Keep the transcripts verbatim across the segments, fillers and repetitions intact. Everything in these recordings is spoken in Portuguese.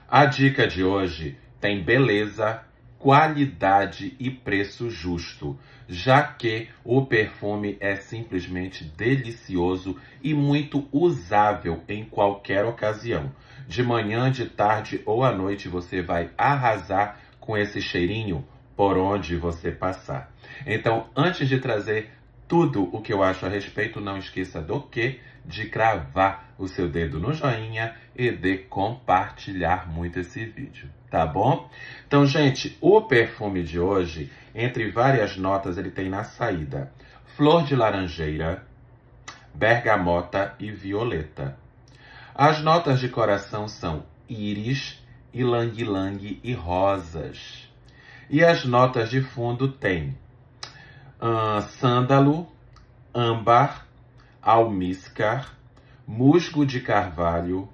A dica de hoje tem beleza, qualidade e preço justo, já que o perfume é simplesmente delicioso e muito usável em qualquer ocasião. De manhã, de tarde ou à noite você vai arrasar com esse cheirinho por onde você passar. Então, antes de trazer tudo o que eu acho a respeito, não esqueça do que? De cravar o seu dedo no joinha e de compartilhar muito esse vídeo, tá bom? Então, gente, o perfume de hoje, entre várias notas, ele tem na saída flor de laranjeira, bergamota e violeta. As notas de coração são íris, ilang-ilang e rosas. E as notas de fundo tem uh, sândalo, âmbar, almíscar, musgo de carvalho,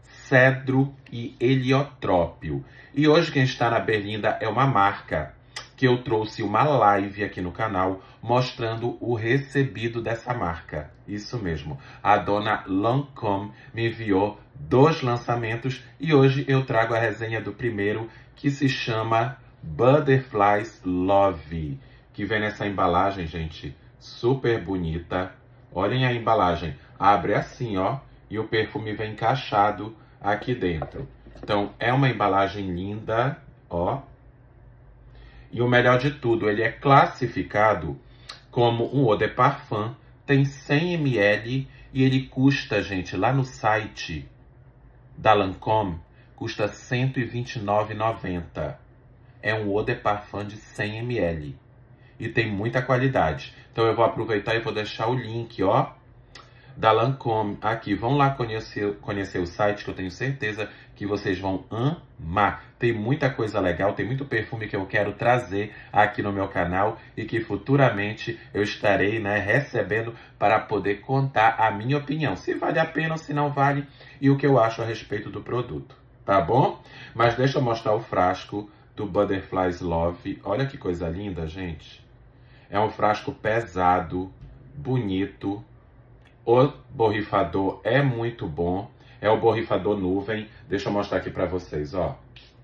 cedro e heliotrópio. E hoje quem está na berlinda é uma marca que eu trouxe uma live aqui no canal mostrando o recebido dessa marca. Isso mesmo, a dona Lancôme me enviou dois lançamentos e hoje eu trago a resenha do primeiro, que se chama Butterflies Love, que vem nessa embalagem, gente, super bonita. Olhem a embalagem, abre assim, ó, e o perfume vem encaixado aqui dentro. Então, é uma embalagem linda, ó. E o melhor de tudo, ele é classificado como um eau de parfum, tem cem mililitros e ele custa, gente, lá no site da Lancôme, custa cento e vinte e nove reais e noventa centavos. É um eau de parfum de cem mililitros e tem muita qualidade. Então eu vou aproveitar e vou deixar o link, ó, da Lancôme aqui. Vão lá conhecer, conhecer o site, que eu tenho certeza que vocês vão amar. Tem muita coisa legal, tem muito perfume que eu quero trazer aqui no meu canal e que futuramente eu estarei, né, recebendo para poder contar a minha opinião, se vale a pena ou se não vale, e o que eu acho a respeito do produto, tá bom? Mas deixa eu mostrar o frasco do Butterflies Love. Olha que coisa linda, gente. É um frasco pesado, bonito. O borrifador é muito bom. É o borrifador nuvem. Deixa eu mostrar aqui para vocês, ó.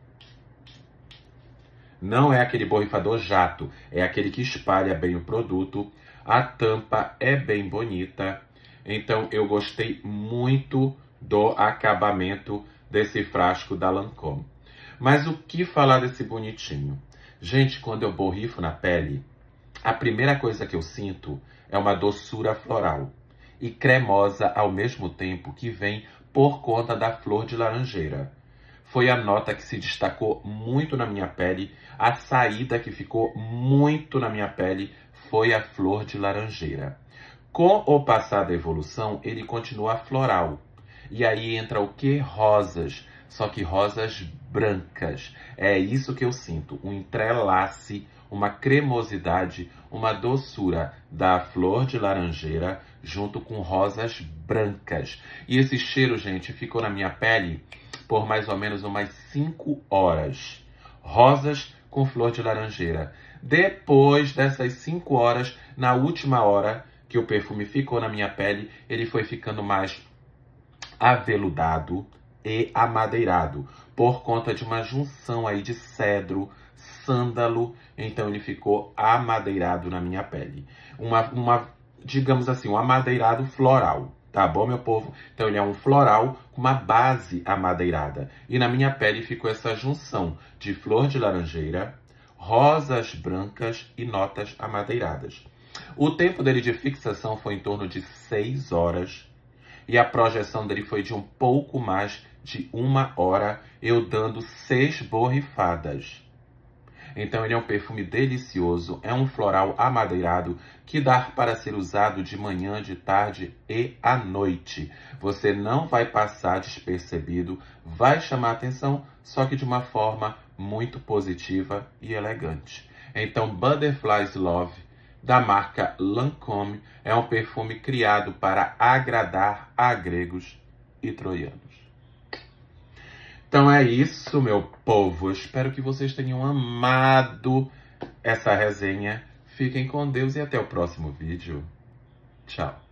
Não é aquele borrifador jato. É aquele que espalha bem o produto. A tampa é bem bonita. Então, eu gostei muito do acabamento desse frasco da Lancôme. Mas o que falar desse bonitinho? Gente, quando eu borrifo na pele, a primeira coisa que eu sinto é uma doçura floral e cremosa ao mesmo tempo, que vem por conta da flor de laranjeira. Foi a nota que se destacou muito na minha pele, a saída que ficou muito na minha pele foi a flor de laranjeira. Com o passar da evolução, ele continua floral. E aí entra o que? Rosas. Só que rosas brancas. É isso que eu sinto. Um entrelace, uma cremosidade, uma doçura da flor de laranjeira junto com rosas brancas. E esse cheiro, gente, ficou na minha pele por mais ou menos umas cinco horas. Rosas com flor de laranjeira. Depois dessas cinco horas, na última hora que o perfume ficou na minha pele, ele foi ficando mais aveludado e amadeirado, por conta de uma junção aí de cedro, sândalo, então ele ficou amadeirado na minha pele. Uma, uma, digamos assim, um amadeirado floral, tá bom, meu povo? Então ele é um floral com uma base amadeirada. E na minha pele ficou essa junção de flor de laranjeira, rosas brancas e notas amadeiradas. O tempo dele de fixação foi em torno de seis horas. E a projeção dele foi de um pouco mais de uma hora, eu dando seis borrifadas. Então ele é um perfume delicioso, é um floral amadeirado que dá para ser usado de manhã, de tarde e à noite. Você não vai passar despercebido, vai chamar atenção, só que de uma forma muito positiva e elegante. Então Butterflies Love, da marca Lancôme, é um perfume criado para agradar a gregos e troianos. Então é isso, meu povo. Eu espero que vocês tenham amado essa resenha. Fiquem com Deus e até o próximo vídeo. Tchau.